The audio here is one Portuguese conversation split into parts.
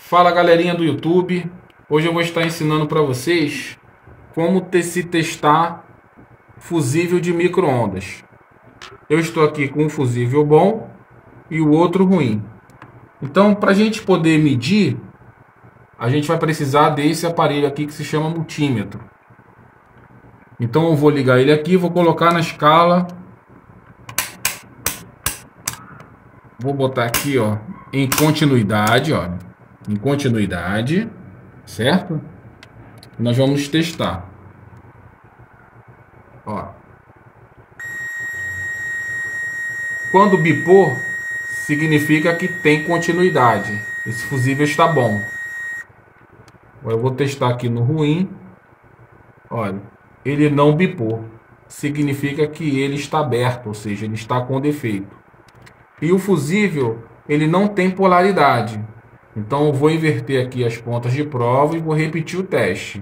Fala galerinha do YouTube, hoje eu vou estar ensinando para vocês como se testar fusível de micro-ondas. Eu estou aqui com um fusível bom e o outro ruim. Então, para a gente poder medir, a gente vai precisar desse aparelho aqui que se chama multímetro. Então eu vou ligar ele aqui, vou colocar na escala. Vou botar aqui, ó, em continuidade, ó. Em continuidade, certo? Nós vamos testar. Ó. Quando bipou, significa que tem continuidade. Esse fusível está bom. Agora eu vou testar aqui no ruim. Olha, ele não bipou. Significa que ele está aberto, ou seja, ele está com defeito. E o fusível, ele não tem polaridade. Então eu vou inverter aqui as pontas de prova e vou repetir o teste.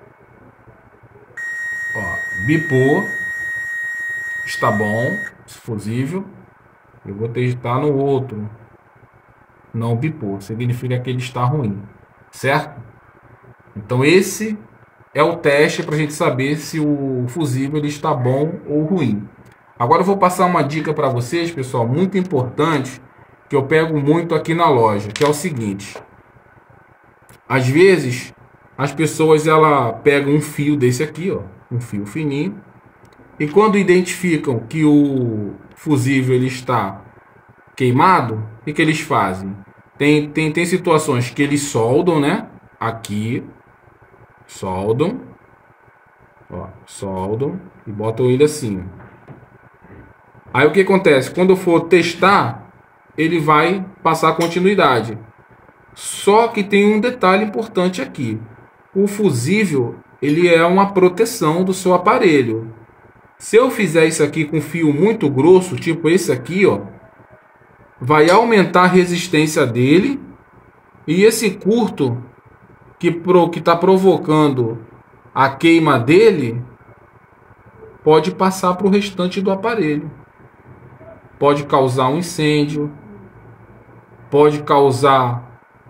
Ó, bipou. Está bom, esse fusível. Eu vou testar no outro. Não bipou, significa que ele está ruim, certo? Então esse é o teste para a gente saber se o fusível ele está bom ou ruim. Agora eu vou passar uma dica para vocês, pessoal, muito importante, que eu pego muito aqui na loja, que é o seguinte. Às vezes, as pessoas pegam um fio desse aqui, ó, um fio fininho, e quando identificam que o fusível ele está queimado, o que eles fazem? Tem situações que eles soldam, né? Aqui, soldam, ó, soldam e botam ele assim. Aí o que acontece? Quando eu for testar, ele vai passar continuidade. Só que tem um detalhe importante aqui. O fusível, ele é uma proteção do seu aparelho. Se eu fizer isso aqui com fio muito grosso, tipo esse aqui, ó, vai aumentar a resistência dele. E esse curto que está provocando a queima dele pode passar para o restante do aparelho. Pode causar um incêndio, pode causar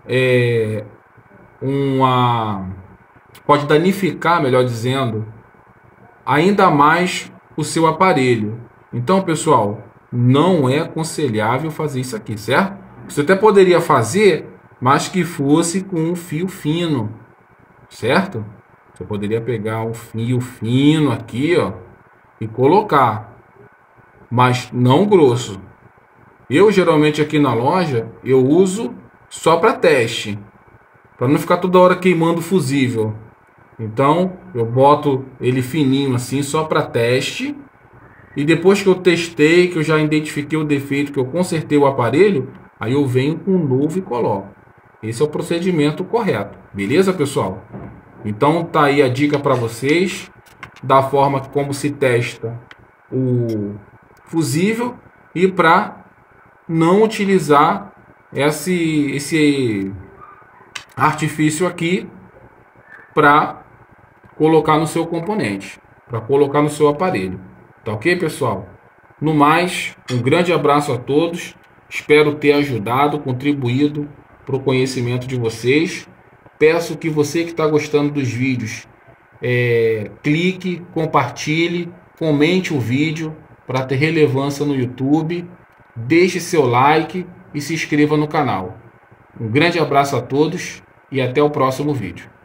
pode danificar, melhor dizendo, ainda mais o seu aparelho. Então, pessoal, não é aconselhável fazer isso aqui, certo? Você até poderia fazer, mas que fosse com um fio fino, certo? Você poderia pegar um fio fino aqui, ó, e colocar, mas não grosso. Eu geralmente aqui na loja eu uso só para teste, para não ficar toda hora queimando o fusível. Então eu boto ele fininho assim só para teste, e depois que eu testei, que eu já identifiquei o defeito, que eu consertei o aparelho, aí eu venho com um novo e coloco. Esse é o procedimento correto, beleza, pessoal? Então tá aí a dica para vocês da forma como se testa o fusível e para não utilizar esse artifício aqui para colocar no seu componente, para colocar no seu aparelho. Tá ok, pessoal? No mais, um grande abraço a todos. Espero ter ajudado, contribuído para o conhecimento de vocês. Peço que você que está gostando dos vídeos, clique, compartilhe, comente o vídeo para ter relevância no YouTube. Deixe seu like e se inscreva no canal. Um grande abraço a todos e até o próximo vídeo.